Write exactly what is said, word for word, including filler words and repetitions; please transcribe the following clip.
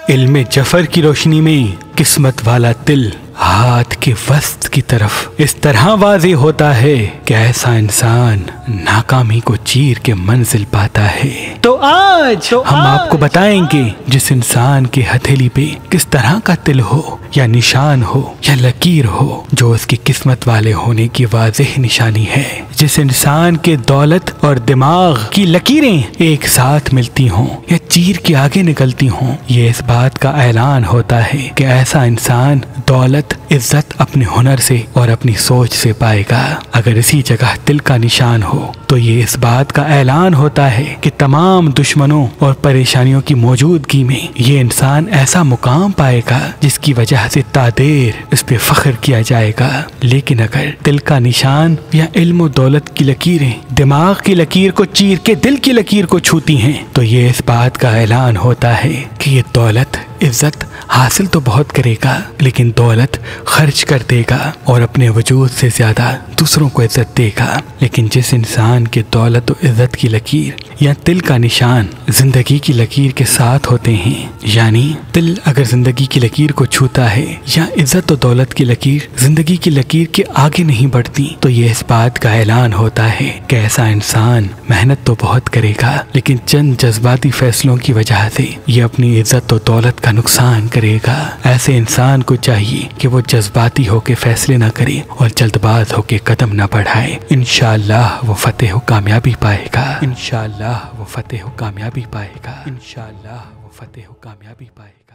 इल्मे जफर की रोशनी में किस्मत वाला तिल हाथ के वस्त की तरफ इस तरह वाज़े होता है कि ऐसा इंसान नाकामी को चीर के मंजिल पाता है। तो आज तो हम आज, आपको बताएंगे जिस इंसान की हथेली पे किस तरह का तिल हो या निशान हो या लकीर हो जो उसकी किस्मत वाले होने की वाज़ेह निशानी है। जिस इंसान के दौलत और दिमाग की लकीरें एक साथ मिलती हों या चीर के आगे निकलती हों, ये इस बात का ऐलान होता है कि ऐसा इंसान दौलत इज्जत अपने हुनर से और अपनी सोच से पाएगा। अगर इसी जगह तिल का निशान हो तो ये इस बात का ऐलान होता है कि तमाम दुश्मनों और परेशानियों की मौजूदगी में ये इंसान ऐसा मुकाम पाएगा जिसकी वजह से तादेर इस पे फख्र किया जाएगा। लेकिन अगर तिल का निशान या इल्म और दौलत की लकीरें दिमाग की लकीर को चीर के दिल की लकीर को छूती हैं तो ये इस बात का ऐलान होता है कि ये दौलत इज्जत हासिल तो बहुत करेगा लेकिन दौलत खर्च कर देगा और अपने वजूद से ज्यादा दूसरों को इज्जत देगा। लेकिन जिस इंसान के दौलत और इज्जत की लकीर या तिल का निशान जिंदगी की लकीर के साथ होते हैं, यानी तिल अगर जिंदगी की लकीर को छूता है या इज्जत और दौलत की लकीर जिंदगी की लकीर के आगे नहीं बढ़ती, तो ये इस बात का ऐलान होता है कि ऐसा इंसान मेहनत तो बहुत करेगा लेकिन चंद जज्बाती फैसलों की वजह से ये अपनी इज्जत और दौलत का नुकसान करेगा। ऐसे इंसान को चाहिए कि वो जज्बाती होके फैसले ना करे और जल्दबाज होके कदम ना बढ़ाए। इंशाअल्लाह वो फतेह व कामयाबी पाएगा। इंशाअल्लाह वो फतेह व कामयाबी पाएगा। इंशाअल्लाह वो फतेह व कामयाबी पाएगा।